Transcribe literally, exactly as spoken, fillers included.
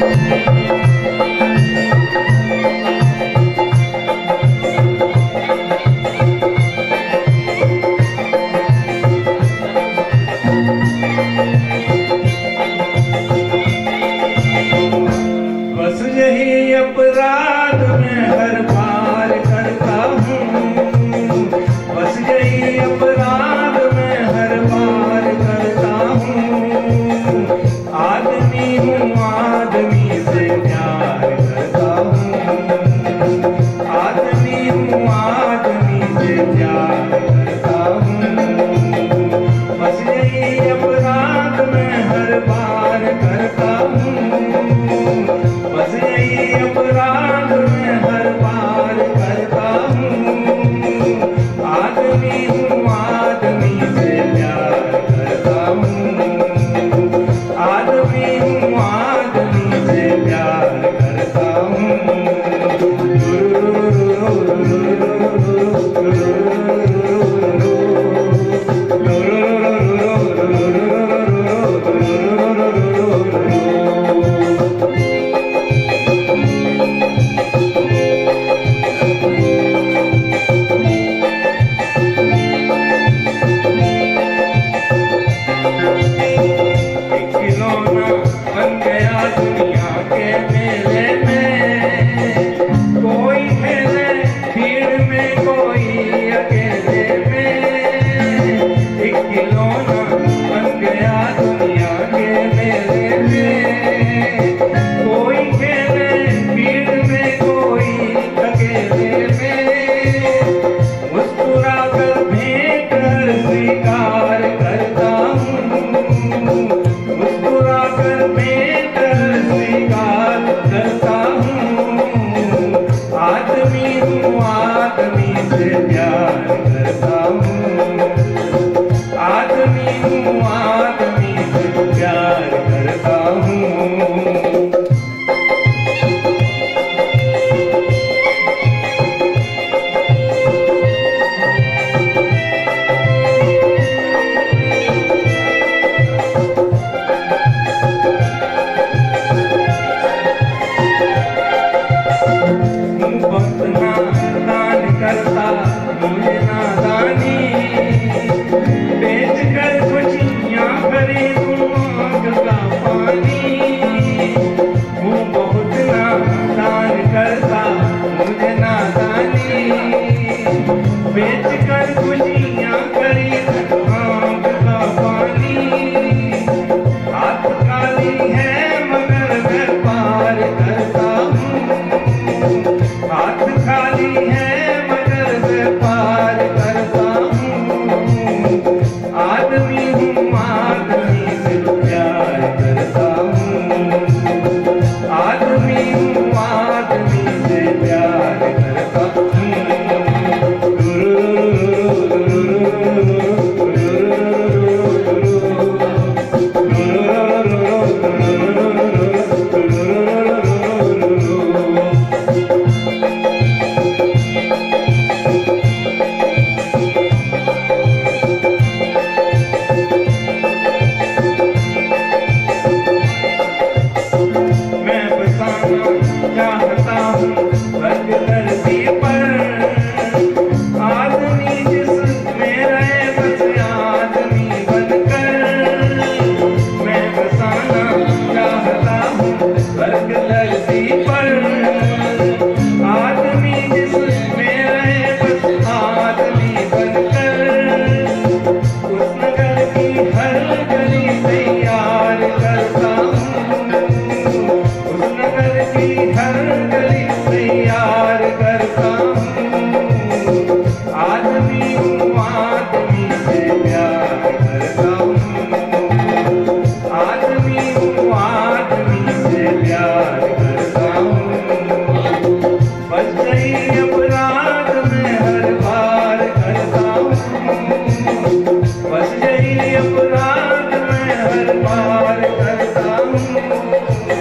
अपराध में हर बार करता हूँ, बस यही अपराध में हर बार करता हूँ। आदमी हूँ आदमी से प्यार करता हूँ, आदमी हूँ आदमी से प्यार करता हूँ। बस यही अपराध में हर बार करता हूँ, बस यही अपराध में हर बार करता हूँ। आदमी हूँ आदमी से प्यार करता हूँ, आदमी हूँ आदमी से प्यार करता हूँ। अपराध में हर बार करता हूँ।